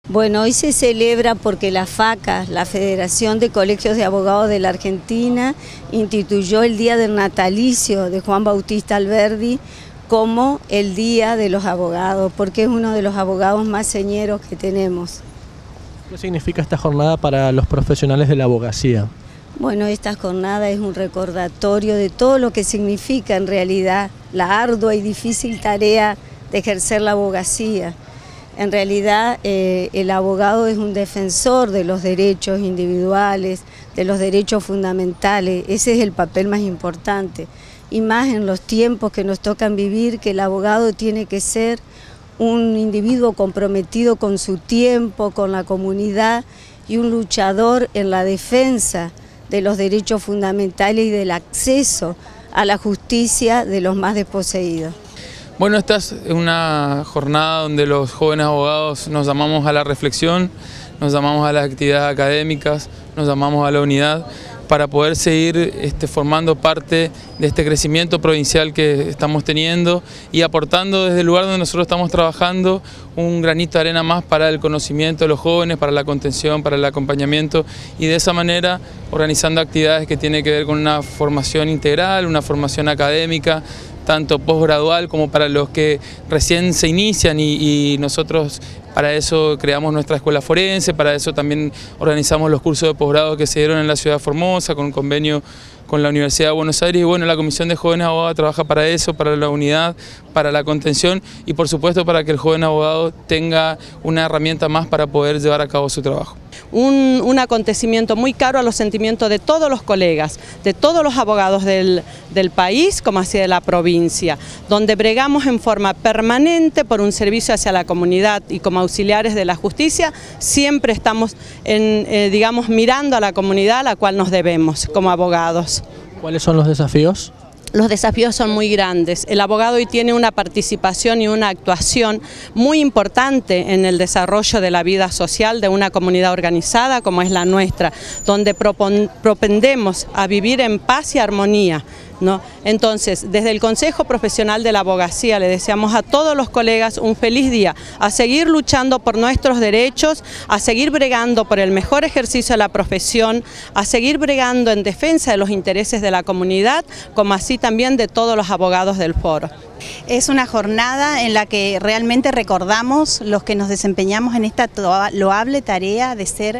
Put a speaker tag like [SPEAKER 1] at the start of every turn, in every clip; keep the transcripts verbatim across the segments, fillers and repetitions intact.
[SPEAKER 1] Bueno, hoy se celebra porque la FACA, la Federación de Colegios de Abogados de la Argentina, instituyó el día del natalicio de Juan Bautista Alberdi como el Día de los Abogados, porque es uno de los abogados más señeros que tenemos.
[SPEAKER 2] ¿Qué significa esta jornada para los profesionales de la abogacía?
[SPEAKER 1] Bueno, esta jornada es un recordatorio de todo lo que significa en realidad la ardua y difícil tarea de ejercer la abogacía. En realidad eh, el abogado es un defensor de los derechos individuales, de los derechos fundamentales. Ese es el papel más importante. Y más en los tiempos que nos tocan vivir, que el abogado tiene que ser un individuo comprometido con su tiempo, con la comunidad y un luchador en la defensa de los derechos fundamentales y del acceso a la justicia de los más desposeídos.
[SPEAKER 3] Bueno, esta es una jornada donde los jóvenes abogados nos llamamos a la reflexión, nos llamamos a las actividades académicas, nos llamamos a la unidad para poder seguir este, formando parte de este crecimiento provincial que estamos teniendo y aportando desde el lugar donde nosotros estamos trabajando un granito de arena más para el conocimiento de los jóvenes, para la contención, para el acompañamiento y de esa manera organizando actividades que tienen que ver con una formación integral, una formación académica, tanto posgradual como para los que recién se inician y, y nosotros para eso creamos nuestra escuela forense, para eso también organizamos los cursos de posgrado que se dieron en la ciudad de Formosa con un convenio con la Universidad de Buenos Aires y bueno, la Comisión de Jóvenes Abogados trabaja para eso, para la unidad, para la contención y por supuesto para que el joven abogado tenga una herramienta más para poder llevar a cabo su trabajo.
[SPEAKER 4] Un, un acontecimiento muy caro a los sentimientos de todos los colegas, de todos los abogados del, del país como hacia de la provincia, donde bregamos en forma permanente por un servicio hacia la comunidad y como auxiliares de la justicia siempre estamos en, eh, digamos, mirando a la comunidad a la cual nos debemos como abogados.
[SPEAKER 2] ¿Cuáles son los desafíos?
[SPEAKER 4] Los desafíos son muy grandes. El abogado hoy tiene una participación y una actuación muy importante en el desarrollo de la vida social de una comunidad organizada como es la nuestra, donde propendemos a vivir en paz y armonía, ¿no? Entonces, desde el Consejo Profesional de la Abogacía le deseamos a todos los colegas un feliz día, a seguir luchando por nuestros derechos, a seguir bregando por el mejor ejercicio de la profesión, a seguir bregando en defensa de los intereses de la comunidad, como así también de todos los abogados del foro.
[SPEAKER 5] Es una jornada en la que realmente recordamos los que nos desempeñamos en esta loable tarea de ser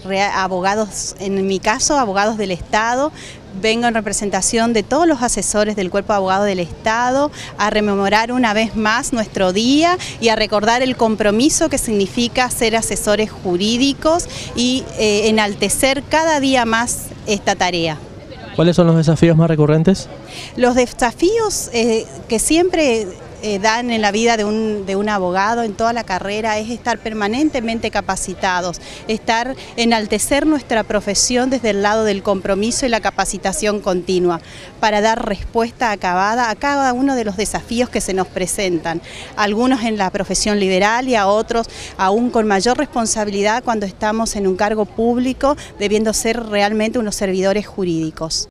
[SPEAKER 5] abogados, en mi caso, abogados del Estado. Vengo en representación de todos los asesores del Cuerpo de Abogados del Estado a rememorar una vez más nuestro día y a recordar el compromiso que significa ser asesores jurídicos y eh, enaltecer cada día más esta tarea.
[SPEAKER 2] ¿Cuáles son los desafíos más recurrentes?
[SPEAKER 5] Los desafíos eh, que siempre eh, dan en la vida de un, de un abogado en toda la carrera es estar permanentemente capacitados, estar, enaltecer nuestra profesión desde el lado del compromiso y la capacitación continua para dar respuesta acabada a cada uno de los desafíos que se nos presentan, algunos en la profesión liberal y a otros aún con mayor responsabilidad cuando estamos en un cargo público debiendo ser realmente unos servidores jurídicos.